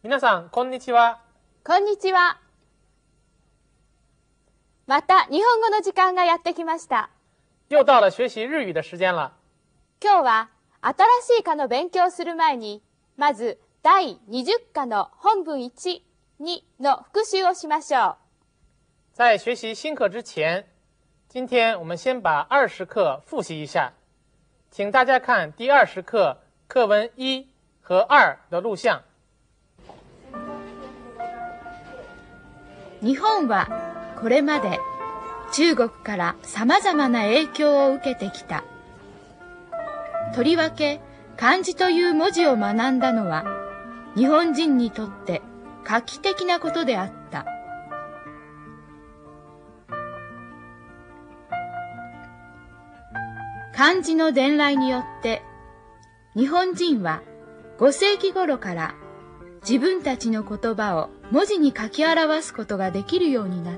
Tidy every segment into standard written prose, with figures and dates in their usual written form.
皆さん、こんにちは。 こんにちは。また日本語の時間がやってきました。 又到了学習日語的時間了。 今日は新しい課の勉強をする前に、まず第20課の本文1、2の復習をしましょう。 在学習新課之前，今天我们先把20課複習一下。請大家看第20課課文1和2的錄像。 日本はこれまで中国から様々な影響を受けてきた。とりわけ漢字という文字を学んだのは日本人にとって画期的なことであった。漢字の伝来によって日本人は5世紀頃から自分たちの言葉を文字に書き表すことができるようになった。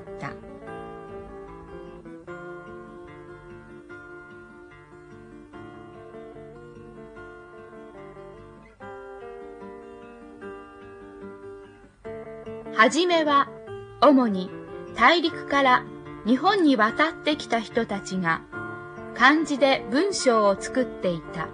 はじめは主に大陸から日本に渡ってきた人たちが漢字で文章を作っていた。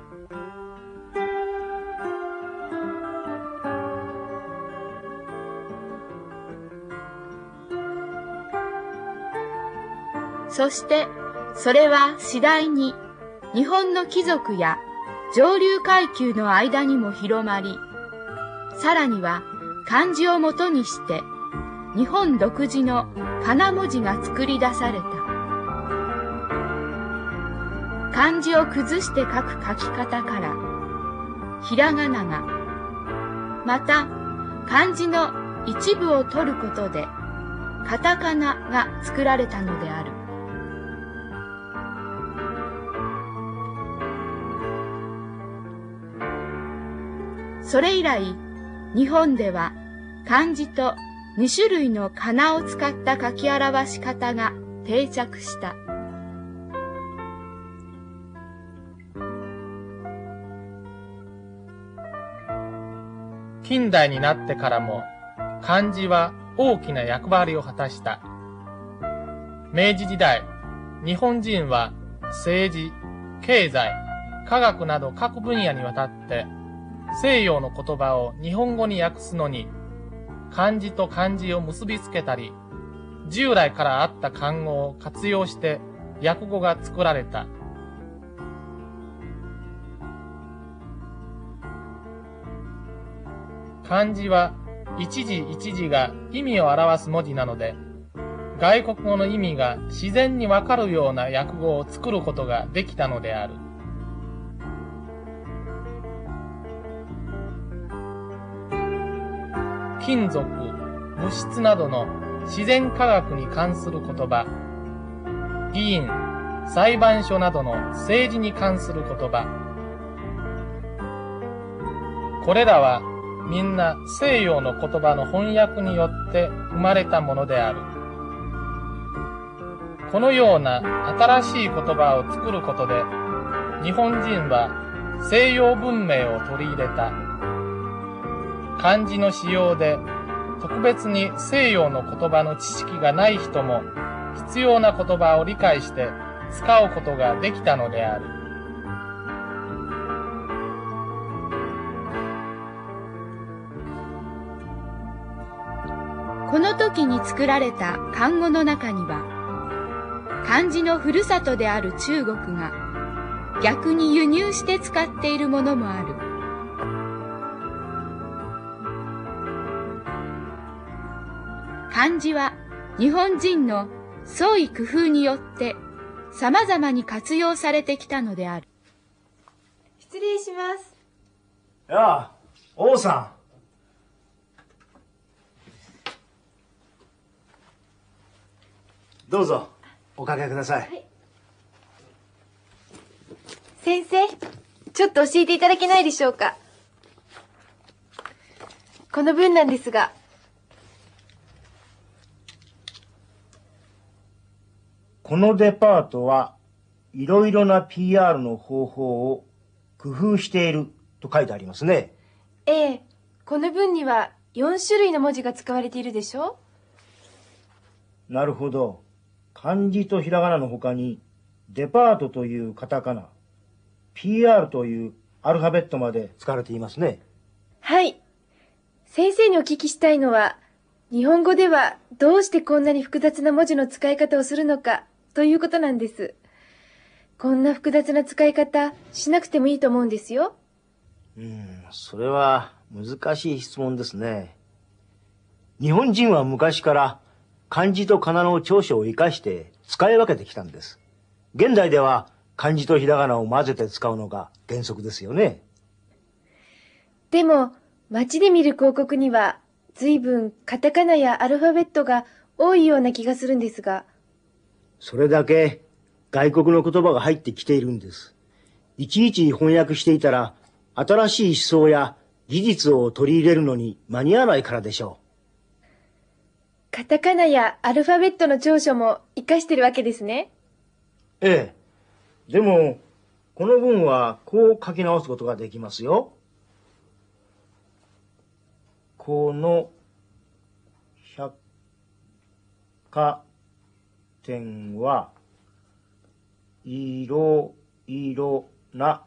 そしてそれは次第に日本の貴族や上流階級の間にも広まり、さらには漢字をもとにして日本独自の仮名文字が作り出された。漢字を崩して書く書き方からひらがなが、また漢字の一部を取ることでカタカナが作られたのである。それ以来、日本では漢字と2種類の仮名を使った書き表し方が定着した。 近代になってからも漢字は大きな役割を果たした。明治時代、日本人は政治、経済、科学など各分野にわたって西洋の言葉を日本語に訳すのに漢字と漢字を結びつけたり、従来からあった漢語を活用して訳語が作られた。漢字は一字一字が意味を表す文字なので、外国語の意味が自然にわかるような訳語を作ることができたのである。金属、物質などの自然科学に関する言葉、議員、裁判所などの政治に関する言葉、これらはみんな西洋の言葉の翻訳によって生まれたものである。このような新しい言葉を作ることで、日本人は西洋文明を取り入れた。漢字の使用で特別に西洋の言葉の知識がない人も必要な言葉を理解して使うことができたのである。 この時に作られた漢語の中には、漢字のふるさとである中国が逆に輸入して使っているものもある。漢字は日本人の創意工夫によって様々に活用されてきたのである。 失礼します。 やあ、王さん。どうぞおかけください。はい、 先生、ちょっと教えていただけないでしょうか。この文なんですが。 このデパートはいろいろな PR の方法を工夫していると書いてありますね。 ええ、この文には 4種類の文字が使われているでしょ？ なるほど。漢字とひらがなの他に、デパートというカタカナ、PR というアルファベットまで使われていますね。 はい。先生にお聞きしたいのは、日本語ではどうしてこんなに複雑な文字の使い方をするのかということなんです。こんな複雑な使い方しなくてもいいと思うんですよ。 それは難しい質問ですね。日本人は昔から漢字と仮名の長所を生かして使い分けてきたんです。現代では漢字とひらがなを混ぜて使うのが原則ですよね。 でも、街で見る広告には随分カタカナやアルファベットが多いような気がするんですが。 それだけ外国の言葉が入ってきているんです。いちいち翻訳していたら新しい思想や技術を取り入れるのに間に合わないからでしょう。 カタカナやアルファベットの長所も活かしてるわけですね。 ええ。でも、この文はこう書き直すことができますよ。この百貨店はいろいろな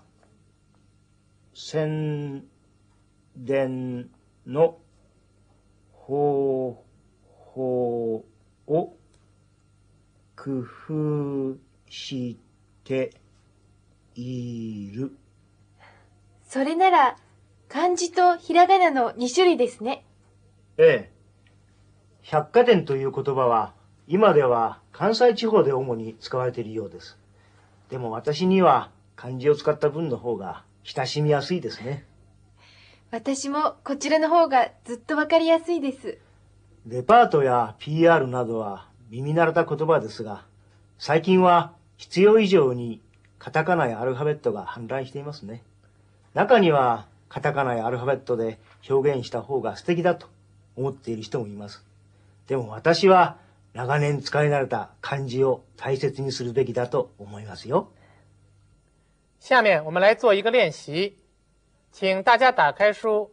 宣伝の方法を工夫している。 それなら漢字とひらがなの2種類ですね。 ええ。百貨店という言葉は今では関西地方で主に使われているようです。でも私には漢字を使った文の方が親しみやすいですね。 私もこちらの方がずっとわかりやすいです。 デパートや PR などは耳慣れた言葉ですが、最近は必要以上にカタカナやアルファベットが氾濫していますね。中にはカタカナやアルファベットで表現した方が素敵だと思っている人もいます。でも私は長年使い慣れた漢字を大切にするべきだと思いますよ。 下面我们来做一个练习，请大家打开书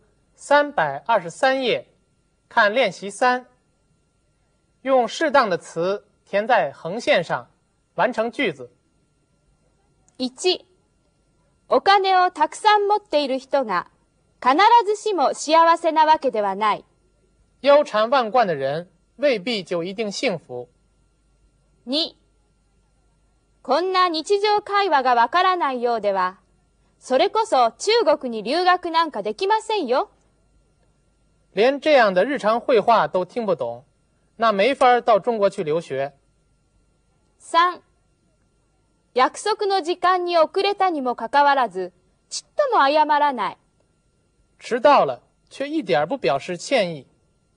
323页，看练习3，用适当的词填在横线上，完成句子。 1、お金をたくさん持っている人が必ずしも幸せなわけではない。 腰缠万贯的人未必就一定幸福。 2、こんな日常会話がわからないようでは、それこそ中国に留学なんかできませんよ。 连这样的日常会话都听不懂，那没法到中国去留学。 3、約束の時間に遅れたにもかかわらず、ちっとも謝らない。 迟到了，却一点不表示歉意。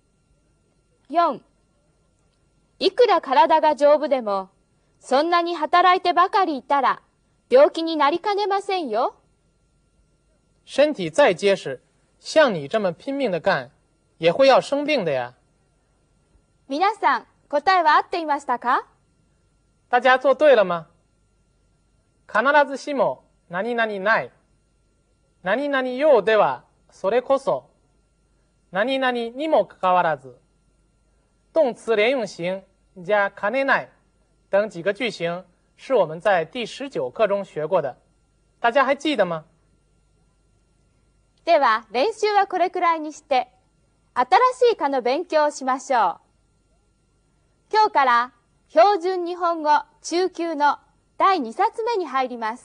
4、いくら体が丈夫でも、そんなに働いてばかりいたら、病気になりかねませんよ。 身体再结实，像你这么拼命的干，也会要生病的呀。 皆さん、答えは合っていましたか？ 大家做对了吗？必ずしも何々ない。何々ようでは、それこそ。何々にもかかわらず。动词连用型加兼ねない等几个句型是我们在第19课中学过的，大家还记得吗？ では、練習はこれくらいにして、新しい課の勉強をしましょう。今日から標準日本語中級の第2冊目に入ります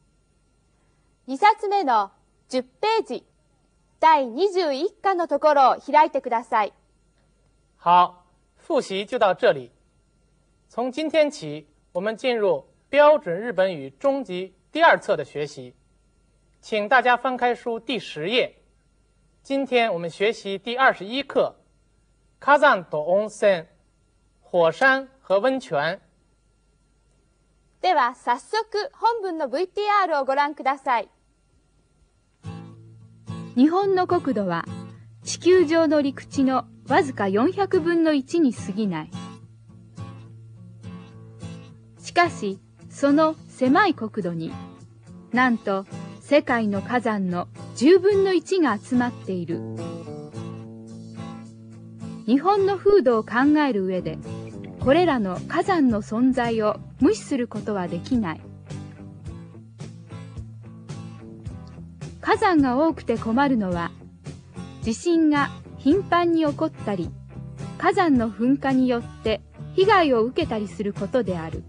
。2冊目の10ページ、第21課のところを開いてください。 好，复习就到这里。从今天起，我们进入标准日本语中级第2册的学习。请大家翻开书第10页。今天我们学习第21课，火山と温泉、火山和温泉。 では、早速本文の VTR をご覧ください。日本の国土は地球上の陸地のわずか400分の1に過ぎない。しかし、その狭い国土に、なんと世界の火山の10分の1が集まっている。 日本の風土を考える上で、これらの火山の存在を無視することはできない。火山が多くて困るのは、地震が頻繁に起こったり、火山の噴火によって被害を受けたりすることである。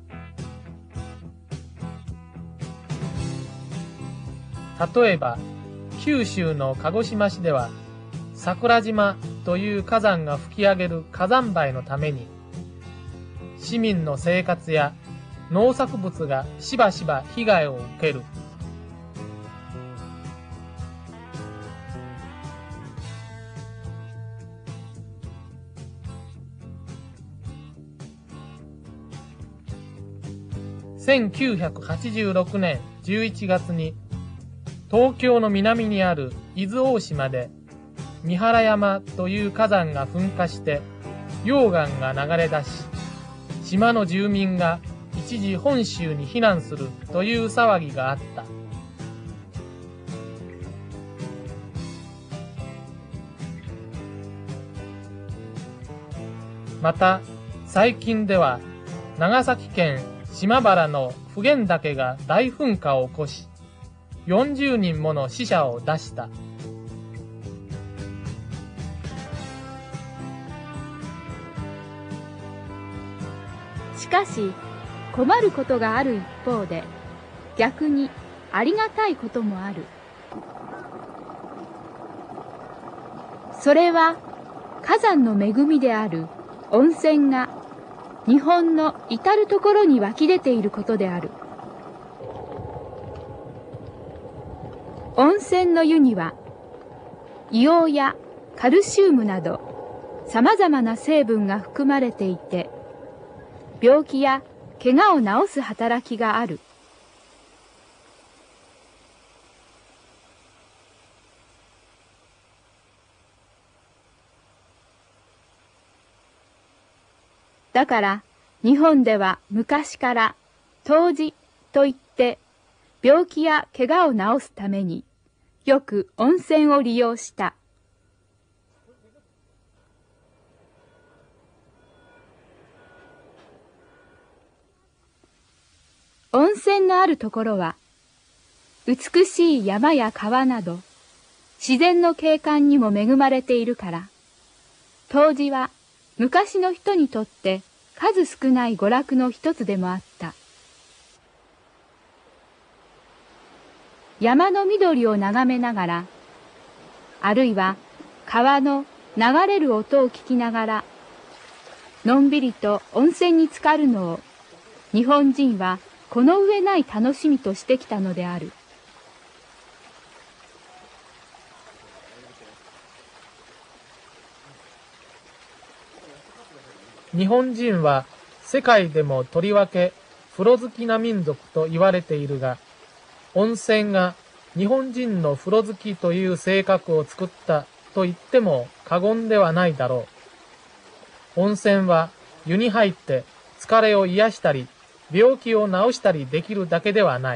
例えば、九州の鹿児島市では、桜島という火山が吹き上げる火山灰のために、市民の生活や農作物がしばしば被害を受ける。1986年11月に東京の南にある伊豆大島で三原山という火山が噴火して溶岩が流れ出し、島の住民が一時本州に避難するという騒ぎがあった。また最近では長崎県島原の普賢岳が大噴火を起こし、40人もの死者を出した。 しかし、困ることがある一方で、逆にありがたいこともある。それは火山の恵みである温泉が日本の至るところに湧き出ていることである。温泉の湯には硫黄やカルシウムなどさまざまな成分が含まれていて、病気や怪我を治す働きがある。だから日本では昔から湯治といって病気や怪我を治すためによく温泉を利用した。温泉のあるところは美しい山や川など自然の景観にも恵まれているから、湯治は昔の人にとって数少ない娯楽の一つでもあった。山の緑を眺めながら、あるいは川の流れる音を聞きながら、のんびりと温泉に浸かるのを日本人はこの上ない楽しみとしてきたのである。 日本人は世界でもとりわけ風呂好きな民族と言われているが、温泉が日本人の風呂好きという性格を作ったと言っても過言ではないだろう。温泉は湯に入って疲れを癒したり、病気を治したりできるだけではない。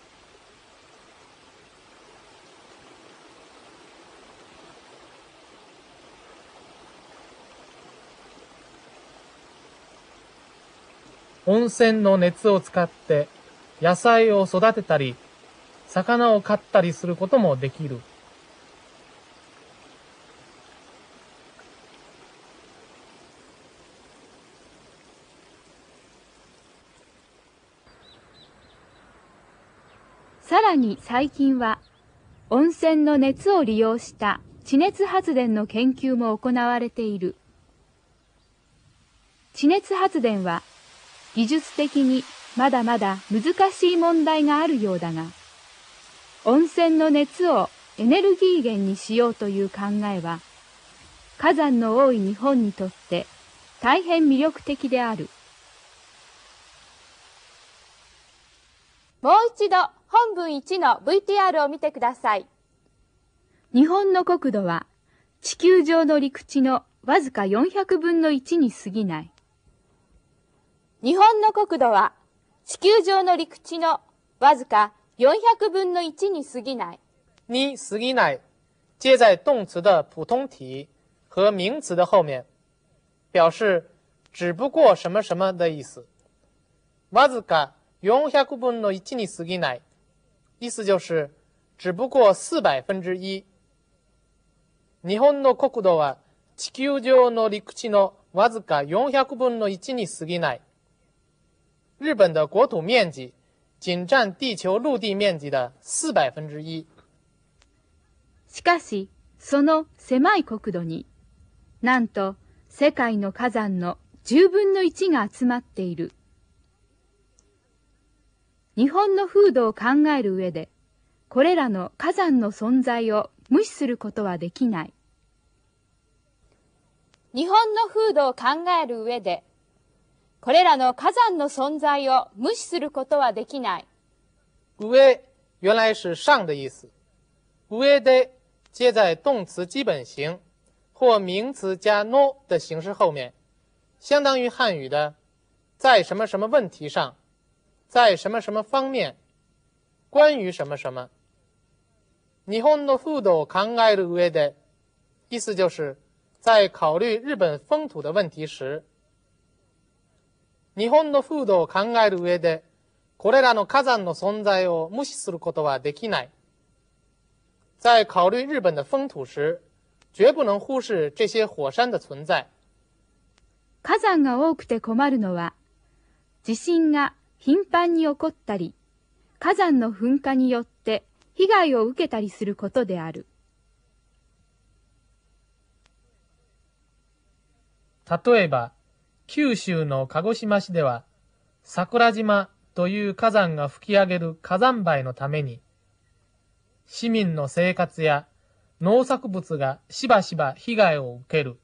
温泉の熱を使って野菜を育てたり、魚を飼ったりすることもできる。 さらに最近は温泉の熱を利用した地熱発電の研究も行われている。地熱発電は技術的にまだまだ難しい問題があるようだが、温泉の熱をエネルギー源にしようという考えは、火山の多い日本にとって大変魅力的である。 もう一度本文1の VTR を見てください。 日本の国土は地球上の陸地のわずか400分の1に過ぎない。 日本の国土は地球上の陸地のわずか400分の1に過ぎない。 に過ぎない。接在动词的普通体和名词的后面， 表示只不过什么什么的意思。わずか400分の1に過ぎない，意思就是只不过1/4。日本の国土は地球上の陸地のわずか400分の1に過ぎない。日本的国土面积仅占地球陆地面积的1/4。 しかし、その狭い国土に、なんと世界の火山の10分の1が集まっている。日本の風土を考える上で、これらの火山の存在を無視することはできない。 日本の風土を考える上で、これらの火山の存在を無視することはできない。 上原来是上的意思，上で接在动词基本形或名词加 no 的形式后面，相当于汉语的在什么什么问题上，在什么什么方面，关于什么什么。日本の風土を考える上で，意思就是在考虑日本风土的问题时，日本の風土を考える上で、これらの火山の存在を無視することはできない。在考虑日本的风土时，绝不能忽视这些火山的存在。 火山が多くて困るのは、地震が頻繁に起こったり、火山の噴火によって被害を受けたりすることである。 例えば、九州の鹿児島市では、桜島という火山が吹き上げる火山灰のために、市民の生活や農作物がしばしば被害を受ける。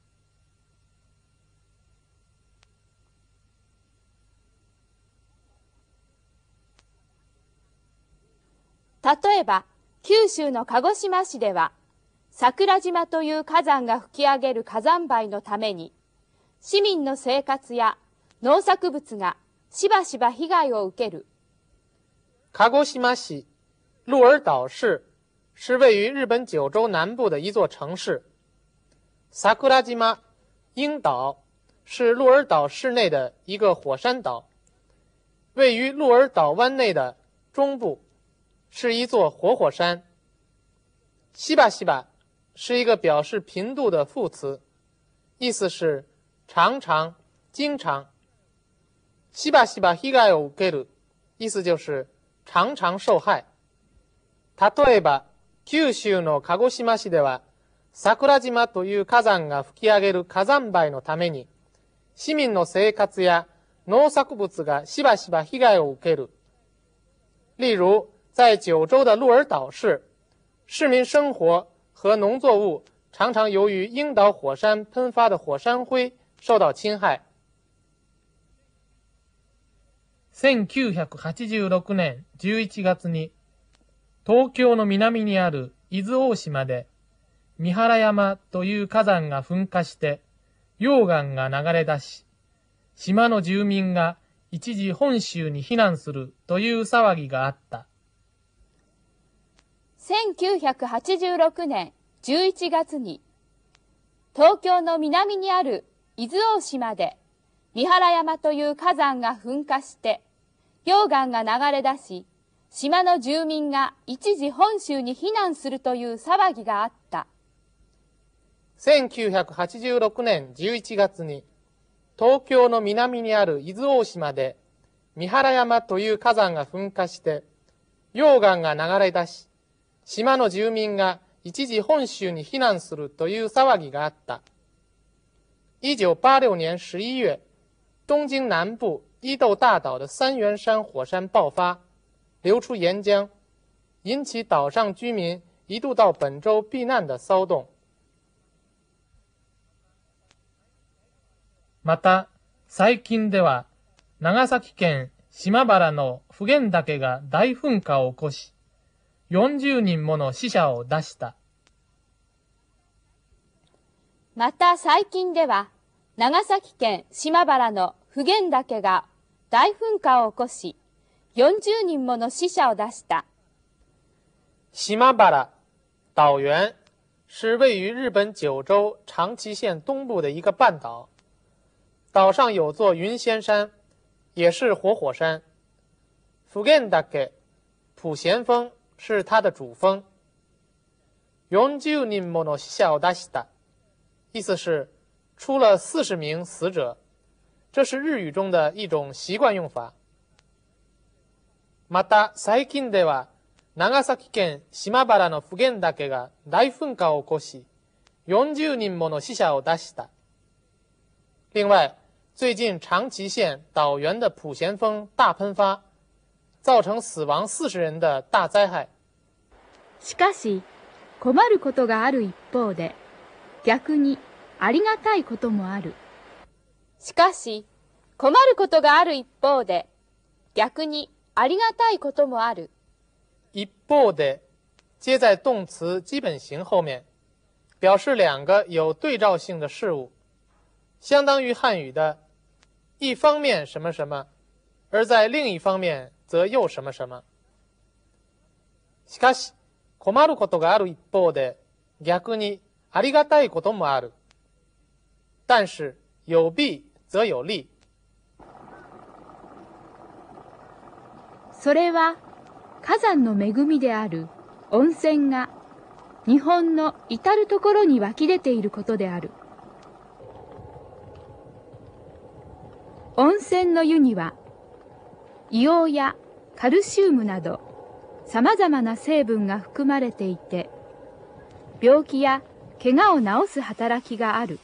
例えば、九州の鹿児島市では、桜島という火山が吹き上げる火山灰のために、市民の生活や農作物がしばしば被害を受ける。 鹿児島市鹿儿岛市是位于日本九州南部的一座城市。桜島樱岛是鹿儿岛市内的一个火山岛，位于鹿儿岛湾内的中部，是一座活火山。しばしば是一个表示频度的副词，意思是常常、经常。しばしば被害を受ける，意思就是常常受害。例えば、九州の鹿児島市では、桜島という火山が吹き上げる火山灰のために、市民の生活や農作物がしばしば被害を受ける。例如，在九州的鹿儿岛市，市民生活和农作物常常由于樱岛火山喷发的火山灰受到侵害。1986年11月に、東京の南にある伊豆大島で、三原山という火山が噴火して、溶岩が流れ出し、島の住民が一時本州に避難するという騒ぎがあった。 1986年11月に、東京の南にある伊豆大島で、三原山という火山が噴火して、溶岩が流れ出し、島の住民が一時本州に避難するという騒ぎがあった。 1986年11月に、東京の南にある伊豆大島で、三原山という火山が噴火して、溶岩が流れ出し、島の住民が一時本州に避難するという騒ぎがあった。1986年11月、东京南部伊豆大岛的三元山火山爆发，流出岩浆，引起岛上居民一度到本州避難的骚動。また、最近では、長崎県島原の普賢岳が大噴火を起こし、40人もの死者を出した。 また最近では、長崎県島原の普賢岳が大噴火を起こし、40人もの死者を出した。 島原岛原是位于日本九州长崎县东部的一个半岛， 岛上有座云仙山，也是活火山。普贤岳，普贤峰是它的主峰。40人もの死者を出した，意思是出了40名死者。这是日语中的一种习惯用法。また最近では長崎県島原の普賢岳が大噴火を起こし、40人もの死者を出した。另外，最近长崎县岛原的普贤峰大喷发，造成死亡40人的大灾害。 しかし、困ることがある一方で、逆にありがたいこともある。 しかし、困ることがある一方で、逆にありがたいこともある。 一方で接在动词基本形后面，表示两个有对照性的事物，相当于汉语的一方面什么什么，而在另一方面则又什么什么。しかし、困ることがある一方で、逆にありがたいこともある。但是有弊则有利。 それは火山の恵みである温泉が日本の至るところに湧き出ていることである。温泉の湯には硫黄やカルシウムなどさまざまな成分が含まれていて、病気や怪我を治す働きがある。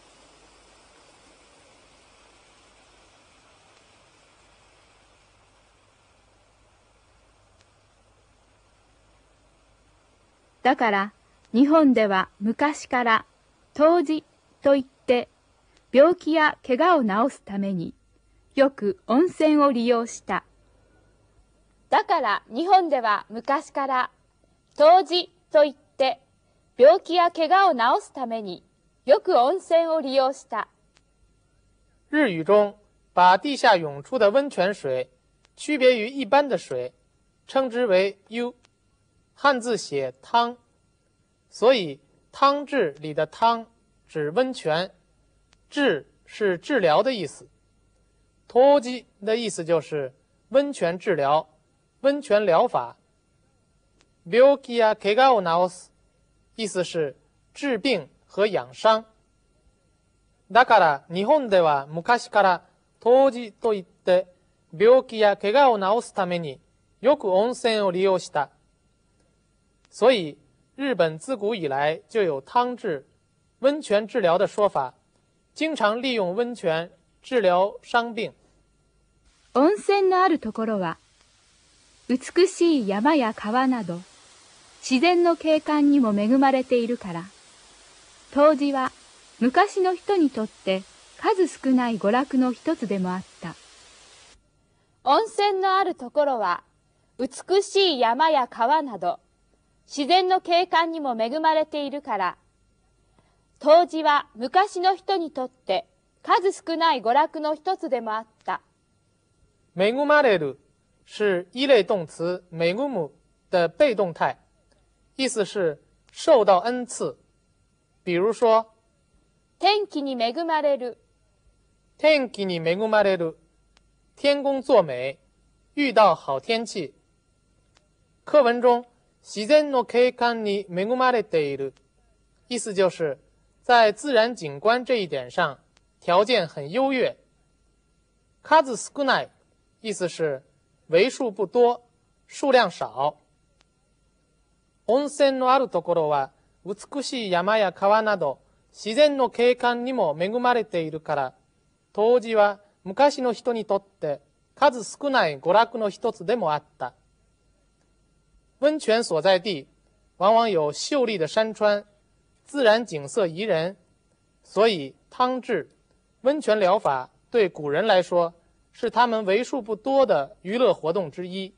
だから日本では昔から湯治といって病気や怪我を治すためによく温泉を利用した。 だから日本では昔から湯治といって病気や怪我を治すためによく温泉を利用した。 日语中把地下涌出的温泉水区别于一般的水，称之为湯。汉字写汤，所以汤治里的汤指温泉，治是治疗的意思。湯治的意思就是温泉治疗、温泉疗法。病気や怪我を治す，意思是治病和养伤。だから日本では昔から湯治といって病気や怪我を治すためによく温泉を利用した。所以日本自古以来就有汤治、温泉治疗的说法，经常利用温泉治疗伤病。 温泉のあるところは美しい山や川など自然の景観にも恵まれているから、湯治は昔の人にとって数少ない娯楽の一つでもあった。 温泉のあるところは美しい山や川など自然の景観にも恵まれているから、湯治は昔の人にとって数少ない娯楽の一つでもあった。 恵まれる是一类动词恵む的被动态，意思是受到恩赐。比如说， 天気に恵まれる。 天気に恵まれる，天公作美，遇到好天气。课文中自然の景観に恵まれている，意思就是在自然景观这一点上条件很优越。数少ない，意思是为数不多，数量少。温泉のあるところは美しい山や川など自然の景観にも恵まれているから、湯治は昔の人にとって数少ない娯楽の一つでもあった。温泉所在地往往有秀丽的山川，自然景色宜人，所以汤治、温泉疗法对古人来说是他们为数不多的娱乐活动之一。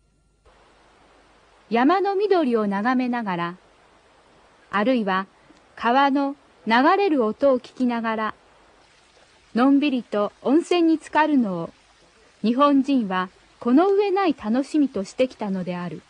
山の緑を眺めながら、あるいは川の流れる音を聞きながら、のんびりと温泉に浸かるのを日本人はこの上ない楽しみとしてきたのである。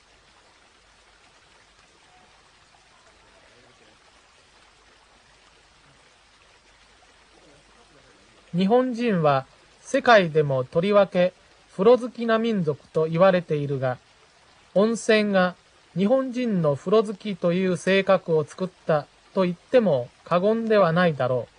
日本人は世界でもとりわけ風呂好きな民族と言われているが、温泉が日本人の風呂好きという性格を作ったと言っても過言ではないだろ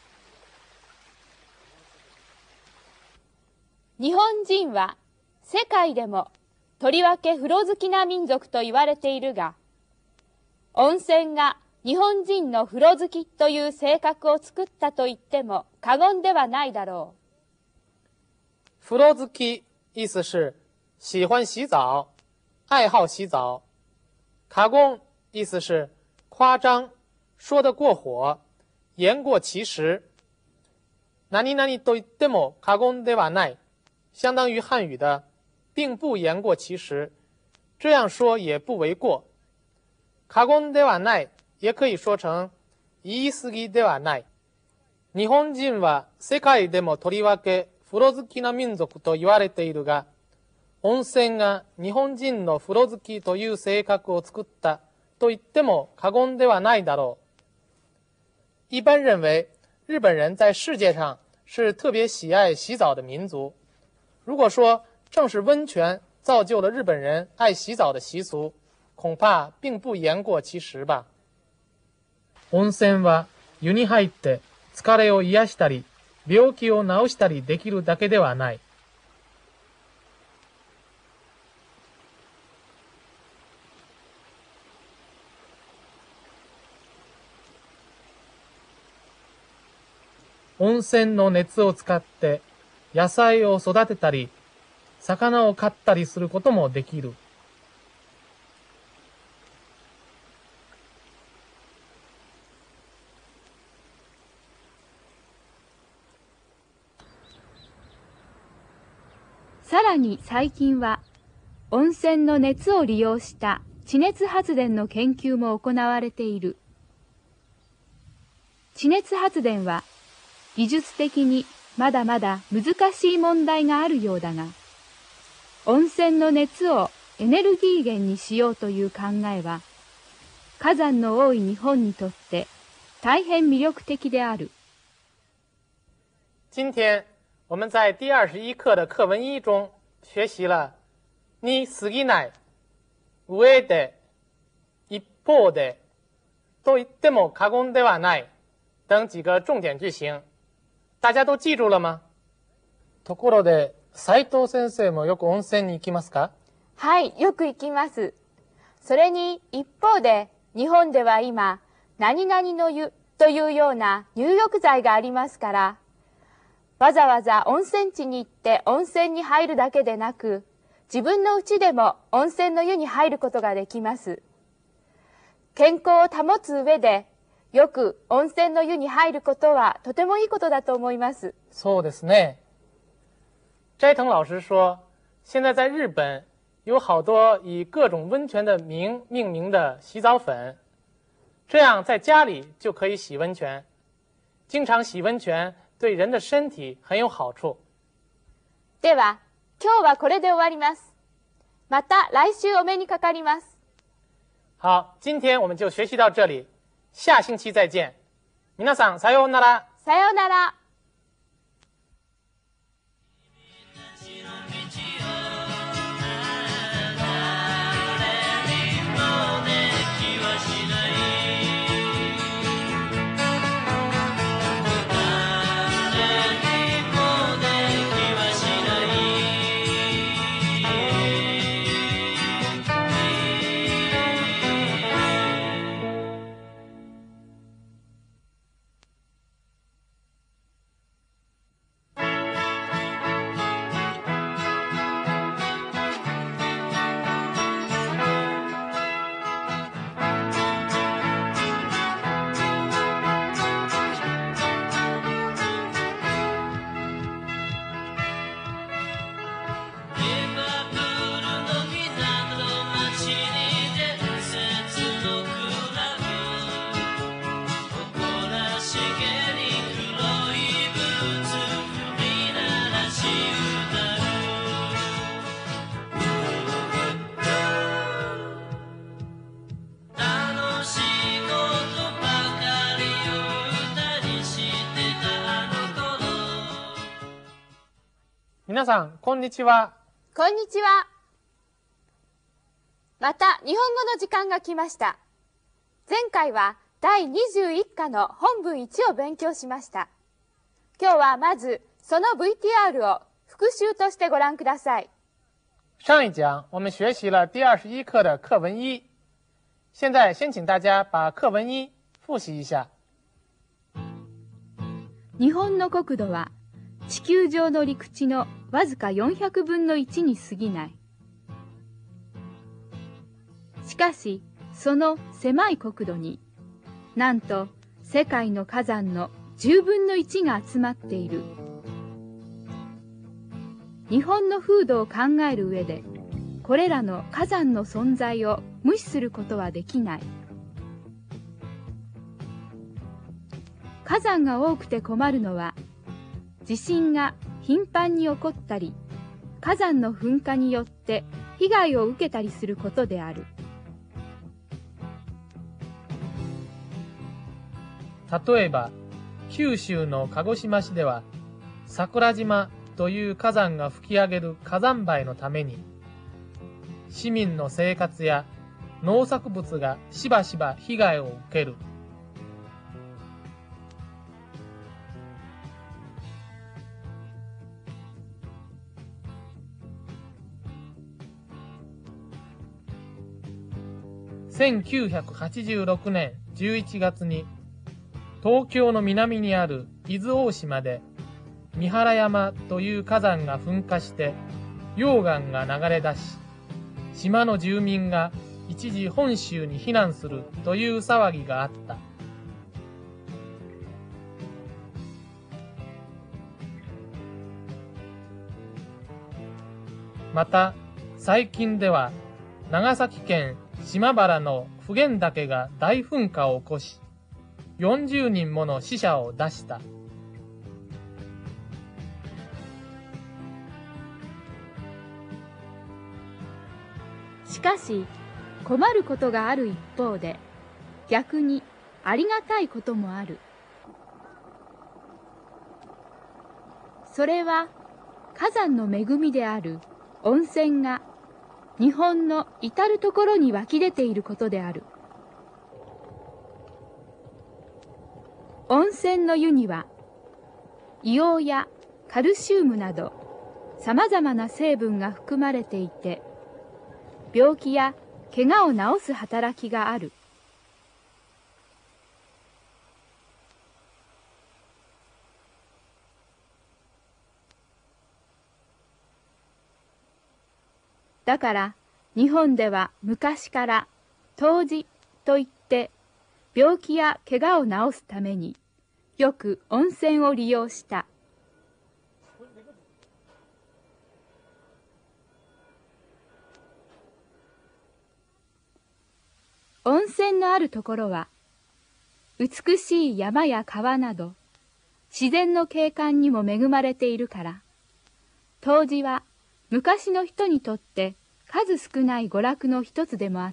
う。日本人は世界でもとりわけ風呂好きな民族と言われているが、温泉が日本人の風呂好きという性格を作ったと言っても過言ではないだろう。風呂好き意思是喜欢洗澡、愛好洗澡。過言意思是夸張、說得過火、言過其實。何々と言っても過言ではない，相當於漢語的並不言過其實，這樣說也不為過。過言ではない也可以說成言い過ぎではない。日本人は世界でもとりわけ風呂好きな民族と言われているが、温泉が日本人の風呂好きという性格を作ったと言っても過言ではないだろう。一般認為日本人在世界上是特別喜愛洗澡的民族。如果說正是溫泉造就了日本人愛洗澡的習俗，恐怕並不言過其實吧。温泉は湯に入って疲れを癒したり、病気を治したりできるだけではない。温泉の熱を使って野菜を育てたり、魚を飼ったりすることもできる。 さらに最近は温泉の熱を利用した地熱発電の研究も行われている。地熱発電は技術的にまだまだ難しい問題があるようだが、温泉の熱をエネルギー源にしようという考えは、火山の多い日本にとって大変魅力的である。 今天我们在第21課的課文1中學習了に過ぎない、上で、一方で、と言っても過言ではない等幾個重點句型。大家都記住了嗎？ところで、斉藤先生もよく温泉に行きますか？ はい、よく行きます。それに一方で、日本では今、何々の湯というような入浴剤がありますから、わざわざ温泉地に行って温泉に入るだけでなく、自分の家でも温泉の湯に入ることができます。健康を保つ上で、よく温泉の湯に入ることはとてもいいことだと思います。 そうですね。斋藤老師說，現在在日本有好多以各種溫泉的名命名的洗澡粉，這樣在家裡就可以洗溫泉。經常洗溫泉對人的身體很有好處。 では、今日はこれで終わります。また来週お目にかかります。 好，今天我們就學習到這裡。下星期再見。皆さん、さようなら。 さようなら。 皆さん、こんにちは。 こんにちは。また日本語の時間が来ました。前回は第21課の本文1を勉強しました。今日はまずその VTR を復習としてご覧ください。 上一讲我们学习了第21课的课文1，现在先请大家把课文1复习一下。 日本の国土は地球上の陸地のわずか400分の1に過ぎない。しかし、その狭い国土に、なんと世界の火山の10分の1が集まっている。日本の風土を考える上で、これらの火山の存在を無視することはできない。火山が多くて困るのは、地震が頻繁に起こったり、火山の噴火によって被害を受けたりすることである。 例えば、九州の鹿児島市では、桜島という火山が吹き上げる火山灰のために、市民の生活や農作物がしばしば被害を受ける。1986年11月に東京の南にある伊豆大島で三原山という火山が噴火して溶岩が流れ出し、島の住民が一時本州に避難するという騒ぎがあった。また最近では長崎県島原の普賢岳が大噴火を起こし、40人もの死者を出した。 しかし、困ることがある一方で、逆にありがたいこともある。それは、火山の恵みである温泉が日本の至るところに湧き出ていることである。温泉の湯には硫黄やカルシウムなどさまざまな成分が含まれていて、病気や怪我を治す働きがある。だから日本では昔から湯治といって病気や怪我を治すためによく温泉を利用した。温泉のあるところは美しい山や川など自然の景観にも恵まれているから、湯治は昔の人にとって数少ない娯楽の一つでもあった。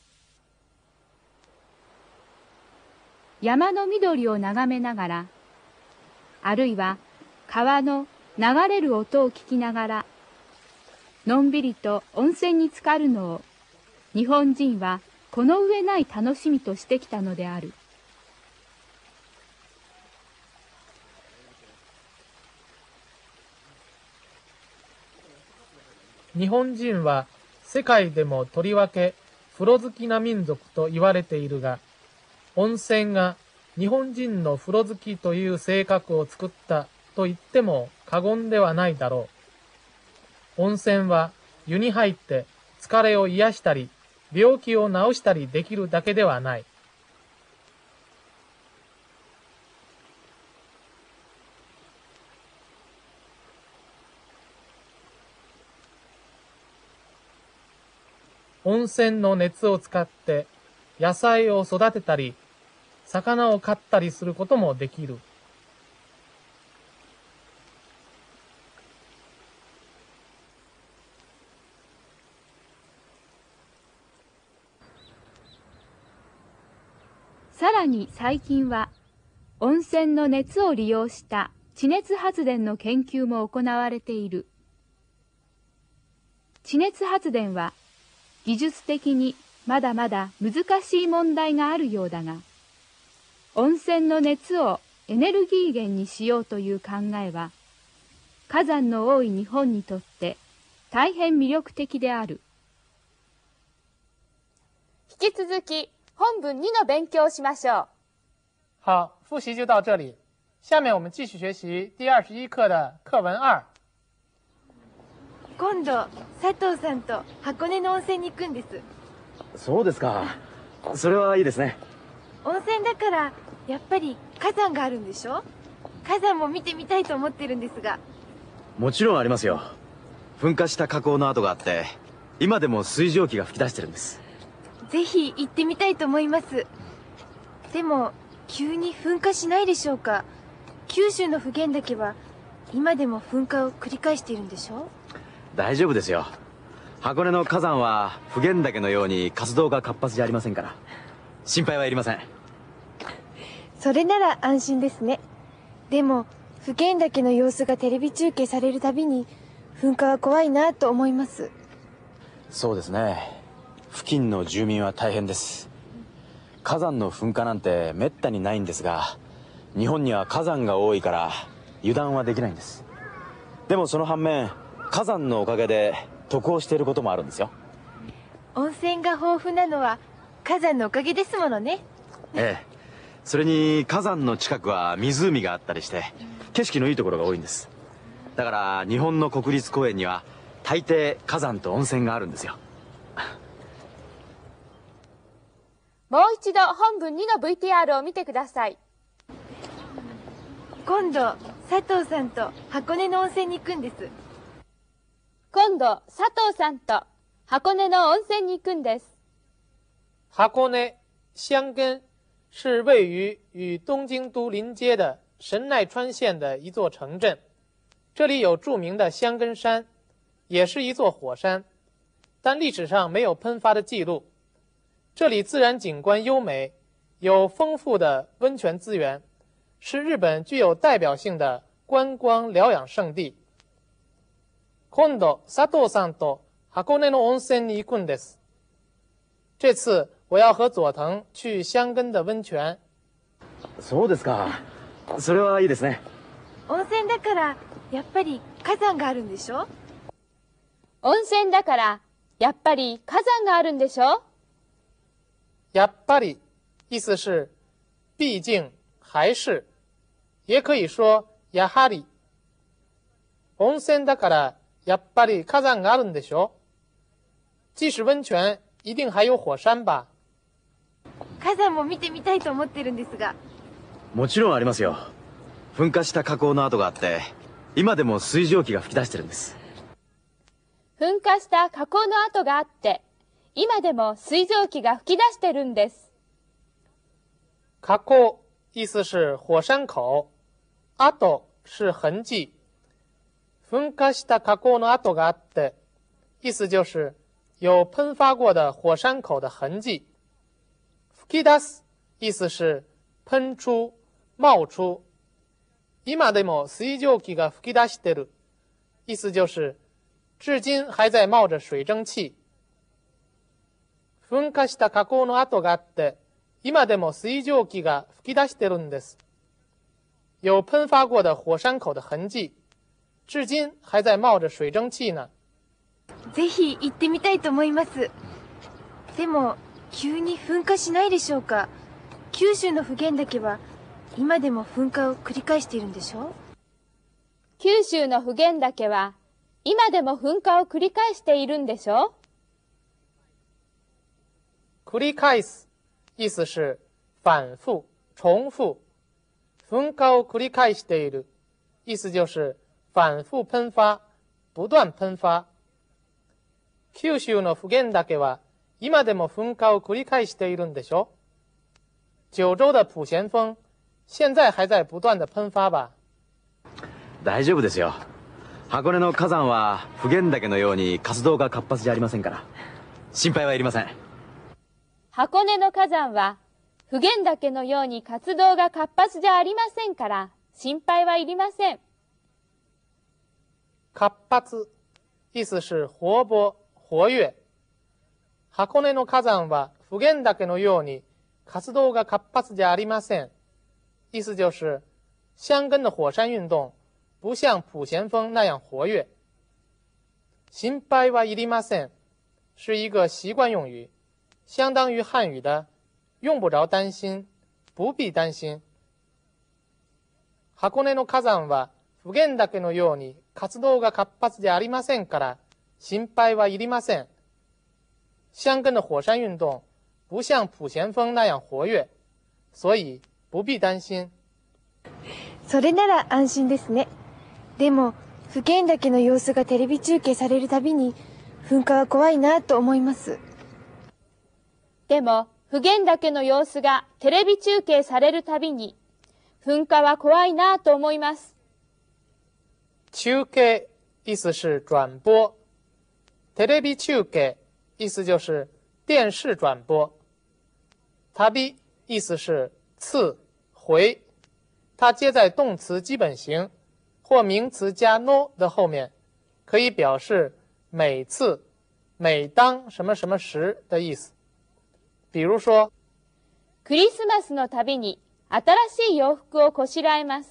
山の緑を眺めながら、あるいは川の流れる音を聞きながら、のんびりと温泉に浸かるのを日本人はこの上ない楽しみとしてきたのである。 日本人は世界でもとりわけ風呂好きな民族と言われているが、温泉が日本人の風呂好きという性格を作ったと言っても過言ではないだろう。温泉は湯に入って疲れを癒したり、病気を治したりできるだけではない。温泉の熱を使って野菜を育てたり、魚を飼ったりすることもできる。 さらに最近は温泉の熱を利用した地熱発電の研究も行われている。地熱発電は技術的にまだまだ難しい問題があるようだが、温泉の熱をエネルギー源にしようという考えは、火山の多い日本にとって大変魅力的である。 引き続き本文2の勉強をしましょう。 好，复习就到这里。下面我们继续学习第21课的课文2。 今度佐藤さんと箱根の温泉に行くんです。 そうですか。それはいいですね。 温泉だからやっぱり火山があるんでしょ。火山も見てみたいと思ってるんですが。 もちろんありますよ。噴火した火口の跡があって、今でも水蒸気が噴き出してるんです。 ぜひ行ってみたいと思います。でも急に噴火しないでしょうか。九州の普賢岳は今でも噴火を繰り返しているんでしょ。 大丈夫ですよ。箱根の火山は普賢岳のように活動が活発じゃありませんから、心配はいりません。 それなら安心ですね。でも普賢岳の様子がテレビ中継されるたびに噴火は怖いなと思います。 そうですね。付近の住民は大変です。火山の噴火なんてめったにないんですが、日本には火山が多いから油断はできないんです。でもその反面、火山のおかげで得をしていることもあるんですよ。 温泉が豊富なのは火山のおかげですものね。 ええ。それに火山の近くは湖があったりして景色のいいところが多いんです。だから日本の国立公園には大抵火山と温泉があるんですよ。 もう一度本文2の VTR を見てください。 今度佐藤さんと箱根の温泉に行くんです。 今度佐藤さんと箱根の温泉に行くんです。 箱根箱根是位于与东京都邻接的神奈川县的一座城镇，这里有著名的箱根山，也是一座火山，但历史上没有喷发的记录。这里自然景观优美，有丰富的温泉资源，是日本具有代表性的观光疗养胜地。今度佐藤さんと箱根の温泉に行くんです。这次我要和佐藤去箱根的温泉。 そうですか。それはいいですね。 温泉だからやっぱり火山があるんでしょ。 温泉だからやっぱり火山があるんでしょ。 やっぱり意思是毕竟还是，也可以说やはり。温泉だからやっぱり火山があるんでしょ。即使温泉一定还有火山吧。 火山も見てみたいと思ってるんですが。 もちろんありますよ。噴火した火口の跡があって、今でも水蒸気が噴き出してるんです。 噴火した火口の跡があって、今でも水蒸気が噴き出してるんです。 火口意思是火山口，跡是痕迹。噴火した火口の跡があって，意思就是有喷发过的火山口的痕迹。吹き出す意思是喷出、冒出。今でも水蒸気が吹き出してる，意思就是至今还在冒着水蒸气。噴火した火口の跡があって、今でも水蒸気が吹き出してるんです。有喷发过的火山口的痕迹，至今还在冒着水蒸气呢。 ぜひ行ってみたいと思います。でも急に噴火しないでしょうか。九州の普賢岳は今でも噴火を繰り返しているんでしょ。 九州の普賢岳は今でも噴火を繰り返しているんでしょ。 繰り返す意思是反复、重复。噴火を繰り返している意思就是反复噴发、不断噴发。九州の普賢岳は今でも噴火を繰り返しているんでしょ。九州的普贤峰现在还在不断的喷发吧。 大丈夫ですよ。箱根の火山は普賢岳のように活動が活発じゃありませんから、心配はいりません。 箱根の火山は普賢岳のように活動が活発じゃありませんから心配はいりません。 活発、意思是活泼、活跃。箱根の火山は普賢岳のように活動が活発じゃありません。意思就是箱根的火山运动不像普贤峰那样活跃。心配はいりません是一个习惯用语，相当于汉语的用不着担心、不必担心。箱根の火山は普賢岳のように活動が活発じゃありませんから心配はいりません。箱根的火山运动不像普贤峰那样活跃，所以不必担心。 それなら安心ですね。でも、普賢岳の様子がテレビ中継されるたびに、噴火は怖いなと思います。 でも、普賢岳の様子がテレビ中継されるたびに、噴火は怖いなと思います。 中継意思是转播，テレビ中継意思就是电视转播。旅意思是次、回，它接在动词基本形或名词加 no 的后面，可以表示每次、每当什么什么时的意思。比如说， クリスマスのたびに新しい洋服をこしらえます。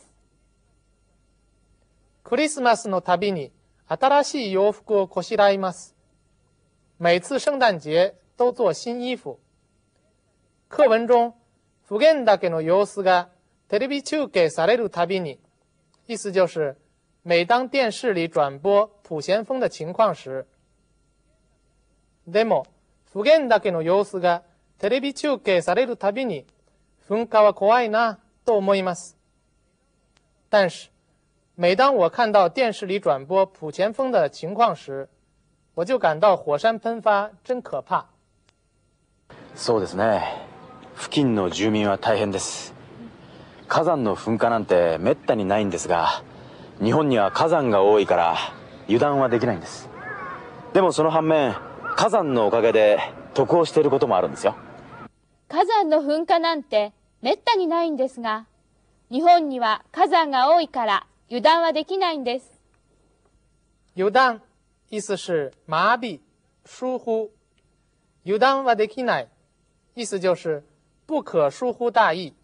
クリスマスのたびに新しい洋服をこしらえます。每次圣诞节都做新衣服。課文中、普賢岳の様子がテレビ中継されるたびに，意思就是每当电视里转播普贤峰的情况时。でも、普賢岳の様子がテレビ中継されるたびに噴火は怖いなと思います。但是，每当我看到电视里转播普贤峰的情况时，我就感到火山喷发真可怕。 そうですね。付近の住民は大変です。火山の噴火なんてめったにないんですが、日本には火山が多いから油断はできないんです。でもその反面、火山のおかげで得をしていることもあるんですよ。 火山の噴火なんてめったにないんですが、日本には火山が多いから油断はできないんです。 油断意思是麻痹、疏忽。油断はできない意思就是不可疏忽大意。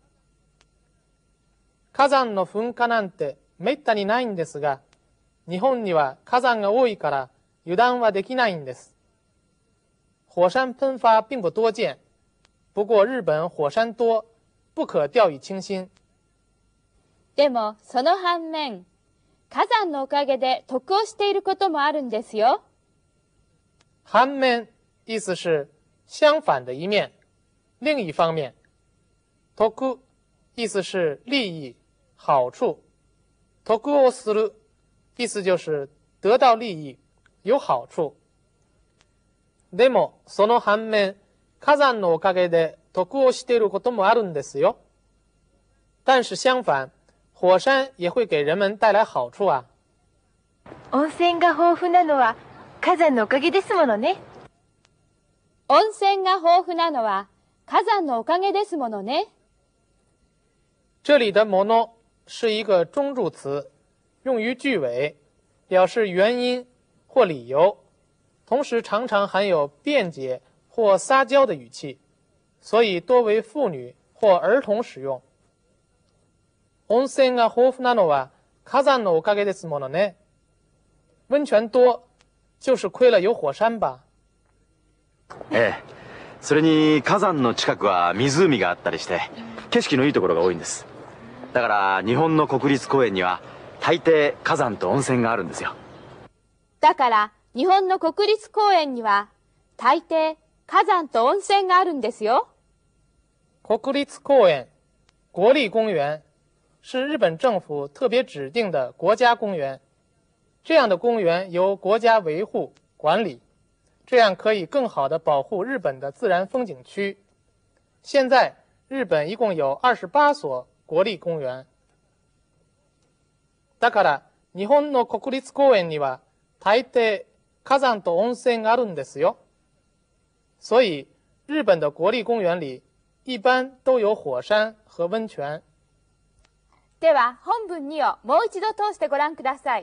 火山の噴火なんてめったにないんですが、日本には火山が多いから油断はできないんです。火山喷发并不多见，不过日本火山多，不可掉以轻心。 でもその反面、火山のおかげで得をしていることもあるんですよ。 反面意思是相反的一面，另一方面。得意思是利益、好处。得をする意思就是得到利益、有好处。でもその反面、火山のおかげで得をしていることもあるんですよ。但是相反，火山也会给人们带来好处啊。 温泉が豊富なのは火山のおかげですものね。 温泉が豊富なのは火山のおかげですものね。 这里的もの是一个中助词，用于句尾，表示原因或理由，同时常常含有辩解或撒娇的语气，所以多为妇女或儿童使用。温泉が豊富なのは火山のおかげですものね。温泉多就是亏了有火山吧。 ええ。それに火山の近くは湖があったりして景色のいいところが多いんです。だから日本の国立公園には大抵火山と温泉があるんですよ。 だから日本の国立公園には大抵火山と温泉があるんですよ。 国立公園、国立公園是日本政府特别指定的国家公园。这样的公园由国家维护管理，这样可以更好地保护日本的自然风景区。现在日本一共有28所国立公園。だから日本の国立公園には大抵火山と温泉があるんですよ。所以日本的国立公园里一般都有火山和温泉。 では本文2をもう一度通してご覧ください。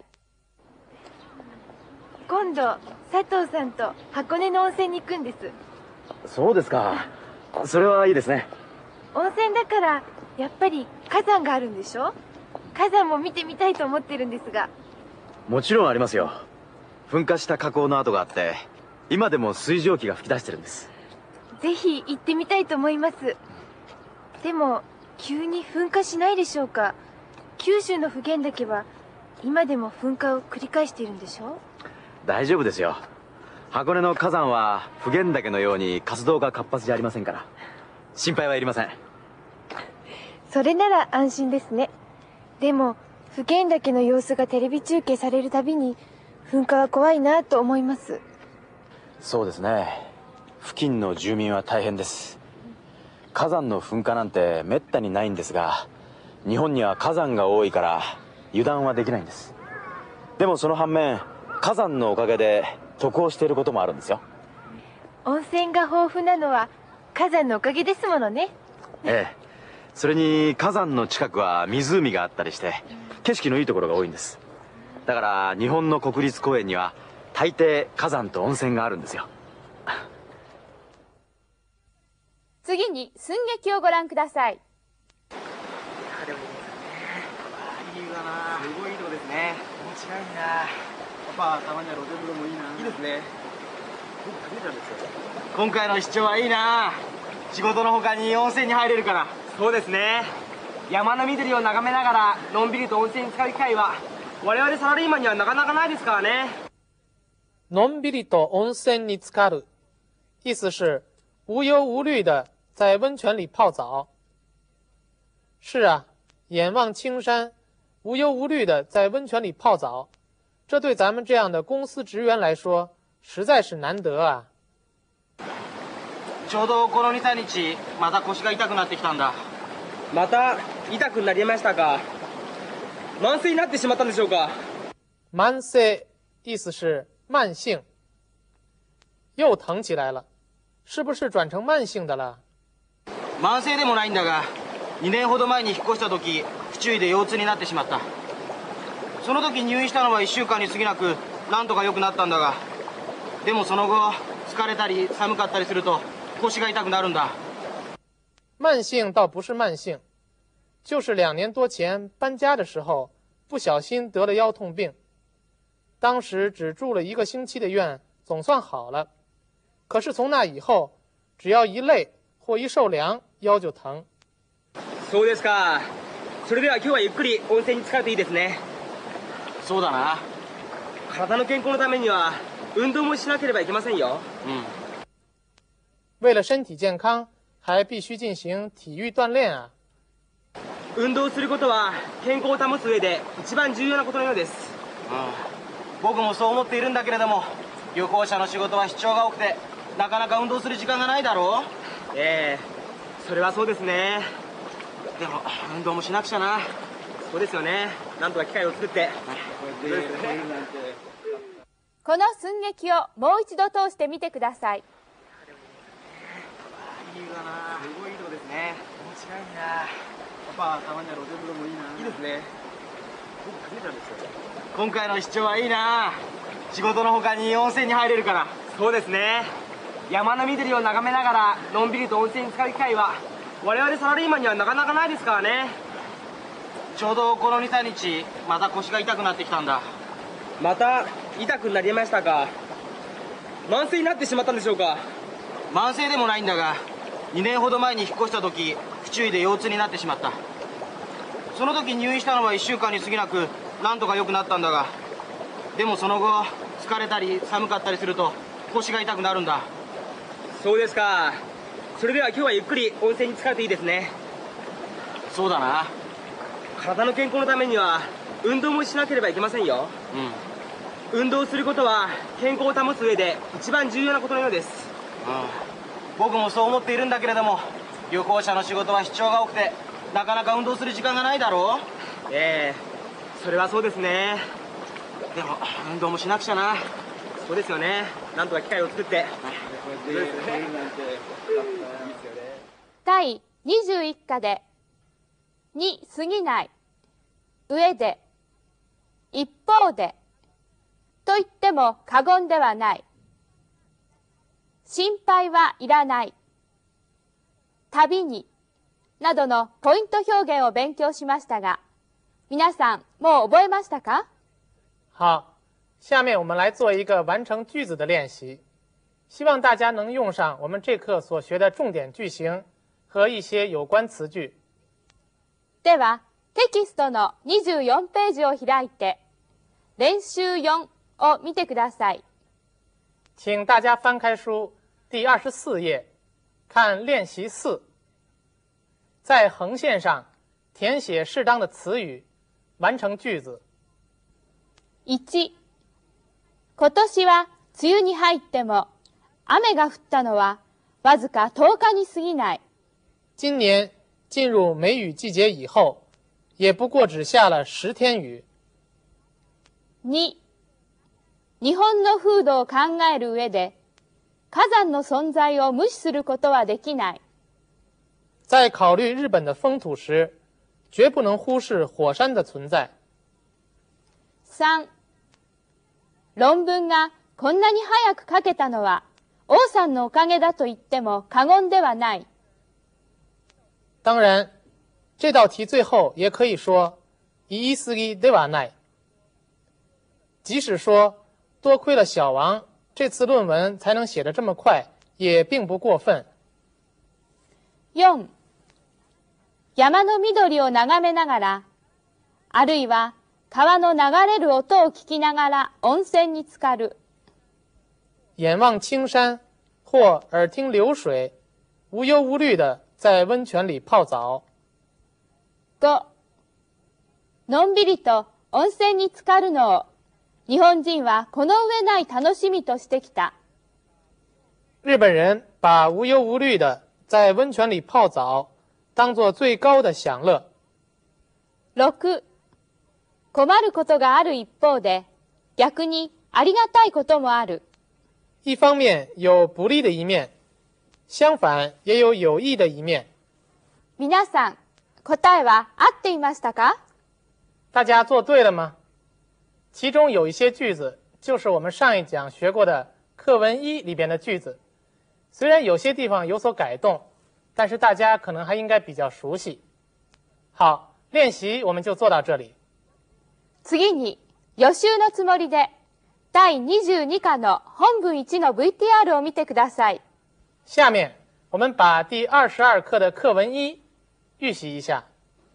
今度、佐藤さんと箱根の温泉に行くんです。 そうですか。それはいいですね。 温泉だから、やっぱり火山があるんでしょ？火山も見てみたいと思ってるんですが。 もちろんありますよ。噴火した火口の跡があって、今でも水蒸気が噴き出してるんです。 ぜひ行ってみたいと思います。でも、急に噴火しないでしょうか？九州の普賢岳は、今でも噴火を繰り返しているんでしょ？ 大丈夫ですよ。箱根の火山は普賢岳のように活動が活発じゃありませんから、心配はいりません。 それなら安心ですね。でも、普賢岳の様子がテレビ中継されるたびに、噴火は怖いなと思います。 そうですね。付近の住民は大変です。火山の噴火なんてめったにないんですが、日本には火山が多いから油断はできないんです。でもその反面、火山のおかげで得をしていることもあるんですよ。 温泉が豊富なのは火山のおかげですものね。 ええ。それに火山の近くは湖があったりして景色のいいところが多いんです。だから日本の国立公園には大抵火山と温泉があるんですよ。 次に寸劇をご覧ください。 でもいいな、すごいいいとこですね。気持ちがいいな。パパ、たまには露天風呂もいいな。いいですね。今回の出張はいいな。仕事の他に温泉に入れるから。そうですね。山の緑を眺めながらのんびりと温泉に浸かる機会は我々サラリーマンにはなかなかないですからね。 のんびりと温泉に浸かる，意思是无忧无虑的在温泉里泡澡。是啊，眼望青山，无忧无虑的在温泉里泡澡，这对咱们这样的公司职员来说实在是难得啊。 ちょうどこの 2,3 日また腰が痛くなってきたんだ。また痛くなりましたか？慢性になってしまったんでしょうか？ 慢性意思是慢性，又疼起来了，是不是转成慢性的了？ 慢性でもないんだが、2年ほど前に引っ越した時不注意で腰痛になってしまった。その時入院したのは1週間に過ぎなくなんとか良くなったんだが、でもその後疲れたり寒かったりすると腰が痛くなるんだ。 慢性倒不是慢性，就是2年多前搬家的时候不小心得了腰痛病，当时只住了1个星期的院，总算好了。可是从那以后，只要一累或一受凉，腰就疼。 そうですか。それでは今日はゆっくり温泉に浸かるといいですね。そうだな。体の健康のためには運動もしなければいけませんよ。 为了身体健康，还必须进行体育锻炼啊。 運動することは健康を保つ上で一番重要なことのようです。僕もそう思っているんだけれども、旅行者の仕事は出張が多くてなかなか運動する時間がないだろう。それはそうですね。でも運動もしなくちゃな。そうですよね。なんとか機会を作って。 この寸劇をもう一度通してみてください。 いいな、すごいいいとこですね。気持ちがいいな。パパ、たまには露天風呂もいいな。いいですね。今回の出張はいいな。仕事の他に温泉に入れるから。そうですね。山の緑を眺めながらのんびりと温泉に浸かる機会は我々サラリーマンにはなかなかないですからね。ちょうどこの 2,3 日また腰が痛くなってきたんだ。また痛くなりましたか？慢性になってしまったんでしょうか？慢性でもないんだが、2年ほど前に引っ越した時不注意で腰痛になってしまった。その時入院したのは1週間に過ぎなくなんとか良くなったんだが、でもその後疲れたり寒かったりすると腰が痛くなるんだ。そうですか。それでは今日はゆっくり温泉に浸かるといいですね。そうだな。体の健康のためには運動もしなければいけませんよ。運動することは健康を保つ上で一番重要なことのようです。僕もそう思っているんだけれども、旅行者の仕事は出張が多くてなかなか運動する時間がないだろう。それはそうですね。でも運動もしなくちゃな。そうですよね。なんとか機会を作って。 第21課で「に過ぎない」 上で、一方で、と言っても過言ではない。心配はいらない。旅に、などのポイント表現を勉強しましたが、皆さんもう覚えましたか？ 好，下面我们来做一个完成句子的练习，希望大家能用上我们这课所学的重点句型和一些有关词句。 では、テキストの24ページを開いて、練習4を見てください。 请大家翻开书第24页，看练习4。在横线上填写适当的词语，完成句子。 1、今年は梅雨に入っても雨が降ったのはわずか10日に過ぎない。 今年进入梅雨季节以后，也不过只下了10天雨。 2、日本の風土を考える上で火山の存在を無視することはできない。 在考虑日本的风土时，绝不能忽视火山的存在。 3、論文がこんなに早く書けたのは王さんのおかげだと言っても過言ではない。 当然，这道题最后也可以说言い過ぎではない。即使说多亏了小王，这次论文才能写得这么快，也并不过分。 4、山の緑を眺めながら、あるいは川の流れる音を聞きながら温泉に浸かる。 眼望青山，或耳听流水，无忧无虑的在温泉里泡澡。 5、のんびりと温泉に浸かるのを日本人はこの上ない楽しみとしてきた。 日本人把无忧无虑的在温泉里泡澡当作最高的享乐。 6、困ることがある一方で逆にありがたいこともある。 一方面有不利的一面，相反也有有益的一面。 皆さん、答えは合っていましたか？ 大家做对了吗？其中有一些句子就是我们上一讲学过的课文1里边的句子，虽然有些地方有所改动，但是大家可能还应该比较熟悉。好，练习我们就做到这里。 次に予習のつもりで第22課の本文1の VTR を見てください。 下面我们把第22課的課文1預習一下。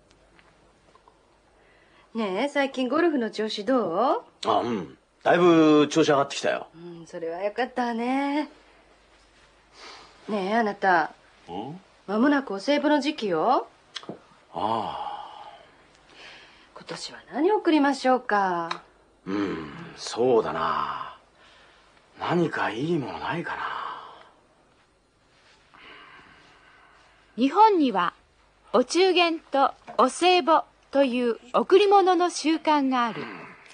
ねえ、最近ゴルフの調子どう？ あ、だいぶ調子上がってきたよ。 それはよかったわね。ねえ、あなた。間もなくお歳暮の時期よ。 ああ。 今年は何を贈りましょうか。 そうだな。何かいいものないかな。 日本にはお中元とお歳暮という贈り物の習慣がある。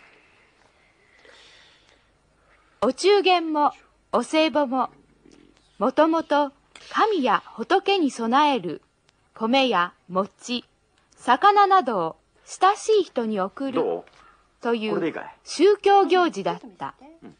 お中元もお歳暮ももともと神や仏に備える米や餅、魚などを親しい人に贈るという宗教行事だった。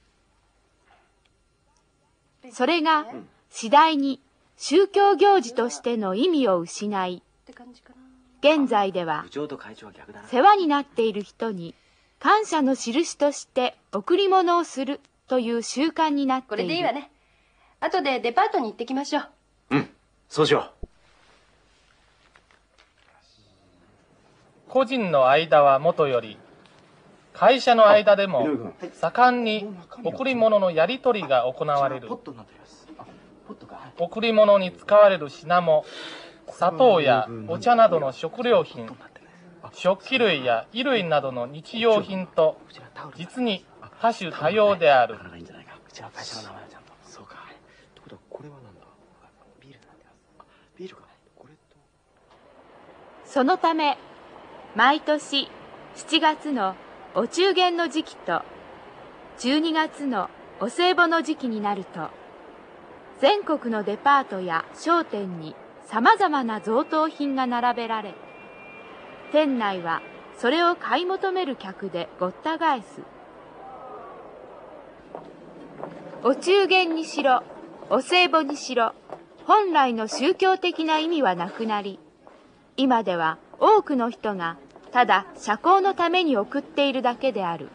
それが次第に宗教行事としての意味を失い、現在では世話になっている人に感謝の印として贈り物をするという習慣になっている。 これでいいわね。後でデパートに行ってきましょう。 そうしよう。 個人の間はもとより、会社の間でも盛んに贈り物のやり取りが行われる。贈り物に使われる品も、砂糖やお茶などの食料品、食器類や衣類などの日用品と、実に多種多様である。 そのため、毎年7月のお中元の時期と12月のお歳暮の時期になると、全国のデパートや商店にさまざまな贈答品が並べられ、店内はそれを買い求める客でごった返す。お中元にしろ、お歳暮にしろ、本来の宗教的な意味はなくなり、今では多くの人がただ社交のために送っているだけである。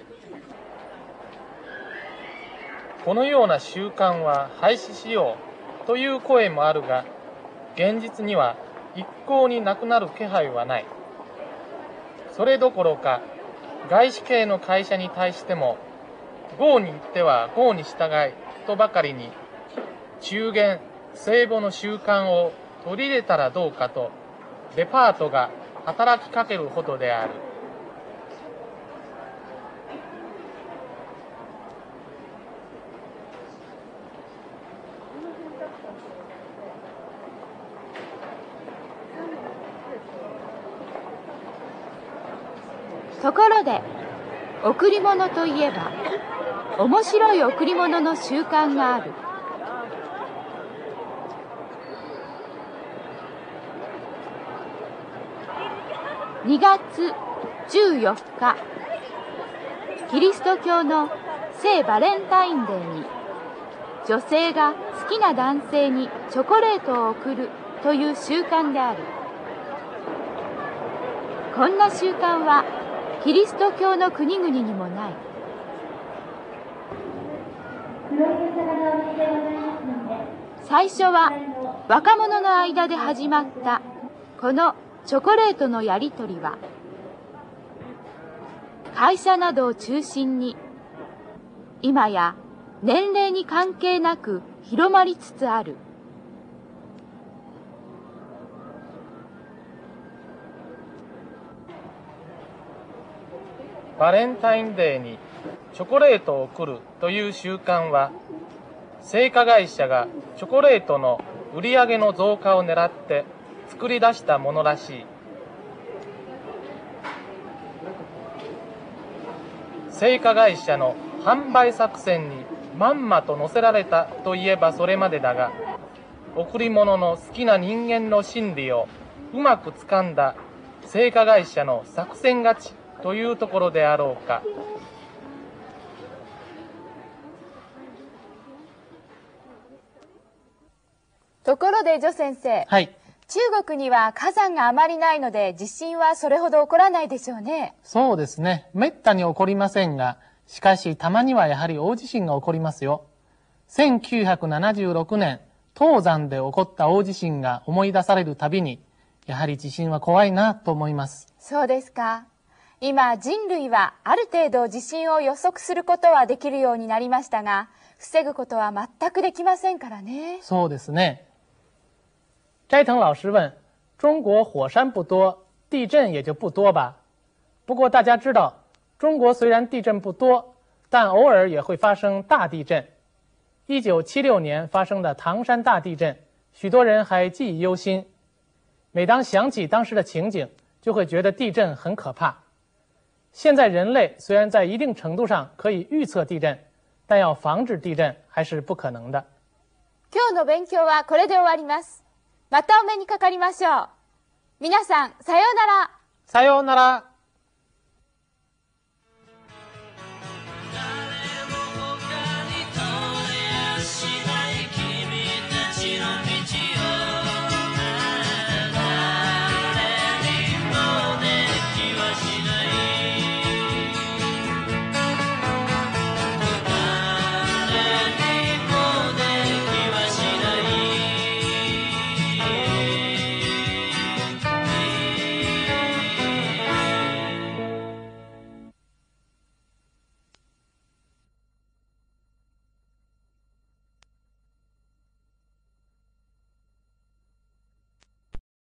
このような習慣は廃止しようという声もあるが、現実には一向になくなる気配はない。それどころか、外資系の会社に対しても、郷に行っては郷に従いとばかりに、中元、歳暮の習慣を取り入れたらどうかと、デパートが働きかけるほどである。 ところで、贈り物といえば、面白い贈り物の習慣がある。2月14日、キリスト教の聖バレンタインデーに、女性が好きな男性にチョコレートを贈るという習慣である。こんな習慣はキリスト教の国々にもない。最初は若者の間で始まったこのチョコレートのやり取りは、会社などを中心に今や年齢に関係なく広まりつつある。 バレンタインデーにチョコレートを贈るという習慣は、製菓会社がチョコレートの売り上げの増加を狙って作り出したものらしい。製菓会社の販売作戦にまんまと載せられたといえばそれまでだが、贈り物の好きな人間の心理をうまく掴んだ製菓会社の作戦勝ちというところであろうか。 ところでジョ先生、 はい。 中国には火山があまりないので地震はそれほど起こらないでしょうね。 そうですね。めったに起こりませんが、しかしたまにはやはり大地震が起こりますよ。1976年、東山で起こった大地震が思い出されるたびに、やはり地震は怖いなと思います。 そうですか。今人類はある程度地震を予測することはできるようになりましたが、防ぐことは全くできませんからね。 そうですね。斋藤老师问，中国火山不多，地震也就不多吧？不过大家知道，中国虽然地震不多，但偶尔也会发生大地震。1976年发生的唐山大地震，许多人还记忆犹新。每当想起当时的情景，就会觉得地震很可怕。现在人类虽然在一定程度上可以预测地震，但要防止地震还是不可能的。 今日の勉強はこれで終わります。またお目にかかりましょう。皆さん、さようなら。 さようなら。